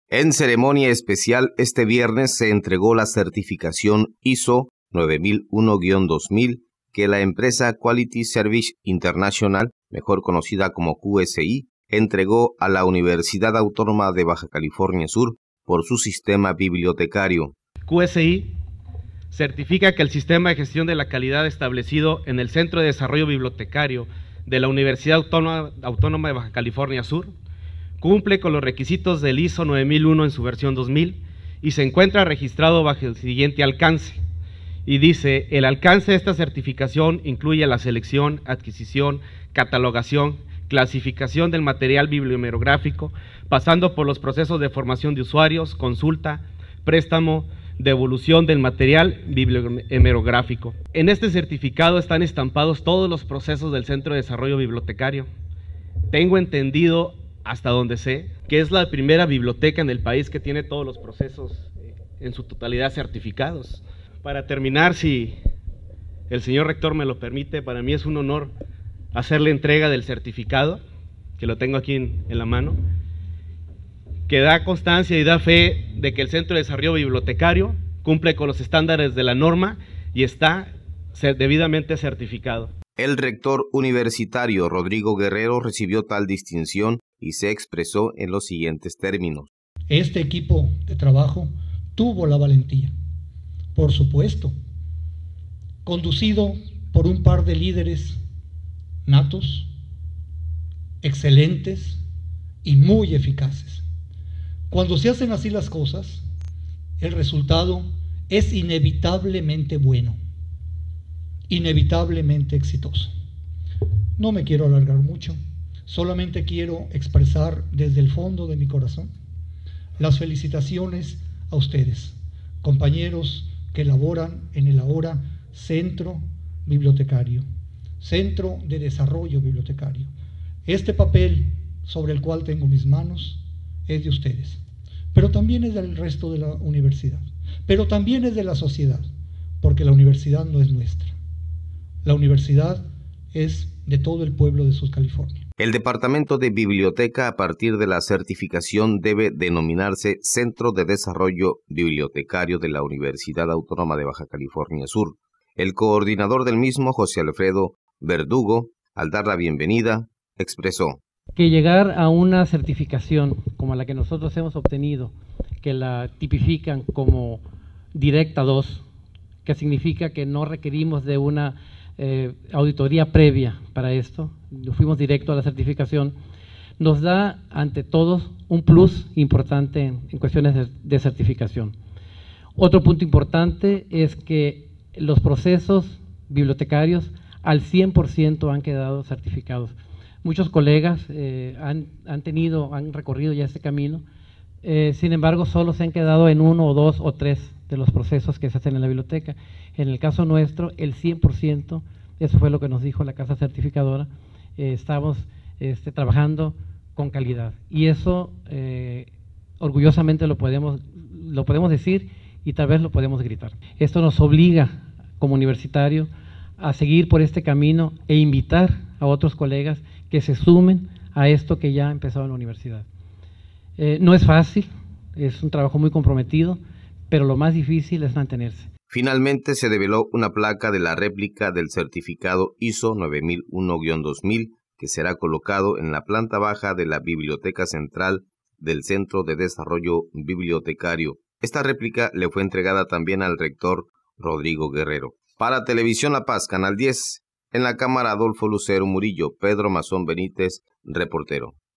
En ceremonia especial este viernes se entregó la certificación ISO 9001-2000 que la empresa Quality Service International, mejor conocida como QSI, entregó a la Universidad Autónoma de Baja California Sur por su sistema bibliotecario. QSI certifica que el sistema de gestión de la calidad establecido en el Centro de Desarrollo Bibliotecario de la Universidad Autónoma de Baja California Sur cumple con los requisitos del ISO 9001 en su versión 2000 y se encuentra registrado bajo el siguiente alcance. Y dice, el alcance de esta certificación incluye la selección, adquisición, catalogación, clasificación del material bibliohemerográfico, pasando por los procesos de formación de usuarios, consulta, préstamo, devolución del material bibliohemerográfico. En este certificado están estampados todos los procesos del Centro de Desarrollo Bibliotecario. Tengo entendido, hasta donde sé, que es la primera biblioteca en el país que tiene todos los procesos en su totalidad certificados. Para terminar, si el señor rector me lo permite, para mí es un honor hacerle entrega del certificado, que lo tengo aquí en la mano, que da constancia y da fe de que el Centro de Desarrollo Bibliotecario cumple con los estándares de la norma y está debidamente certificado. El rector universitario Rodrigo Guerrero recibió tal distinción y se expresó en los siguientes términos. Este equipo de trabajo tuvo la valentía, por supuesto, conducido por un par de líderes natos, excelentes y muy eficaces. Cuando se hacen así las cosas, el resultado es inevitablemente bueno, inevitablemente exitoso. No me quiero alargar mucho, solamente quiero expresar desde el fondo de mi corazón las felicitaciones a ustedes, compañeros que laboran en el ahora Centro Bibliotecario, Centro de Desarrollo Bibliotecario. Este papel sobre el cual tengo mis manos es de ustedes, pero también es del resto de la universidad, pero también es de la sociedad, porque la universidad no es nuestra. La universidad es de todo el pueblo de Sur California. El Departamento de Biblioteca, a partir de la certificación, debe denominarse Centro de Desarrollo Bibliotecario de la Universidad Autónoma de Baja California Sur. El coordinador del mismo, José Alfredo Verdugo, al dar la bienvenida, expresó que llegar a una certificación como la que nosotros hemos obtenido, que la tipifican como Directa 2, que significa que no requerimos de una auditoría previa para esto, fuimos directo a la certificación, nos da ante todos un plus importante en cuestiones de certificación. Otro punto importante es que los procesos bibliotecarios al 100% han quedado certificados. Muchos colegas han recorrido ya este camino, sin embargo solo se han quedado en 1 o 2 o 3 de los procesos que se hacen en la biblioteca. En el caso nuestro, el 100%, eso fue lo que nos dijo la casa certificadora, estamos trabajando con calidad. Y eso orgullosamente lo podemos decir y tal vez lo podemos gritar. Esto nos obliga como universitario a seguir por este camino e invitar a otros colegas que se sumen a esto que ya ha empezado en la universidad. No es fácil, es un trabajo muy comprometido, pero lo más difícil es mantenerse. Finalmente se develó una placa de la réplica del certificado ISO 9001-2000 que será colocado en la planta baja de la Biblioteca Central del Centro de Desarrollo Bibliotecario. Esta réplica le fue entregada también al rector Rodrigo Guerrero. Para Televisión La Paz, Canal 10, en la cámara Adolfo Lucero Murillo, Pedro Mazón Benítez, reportero.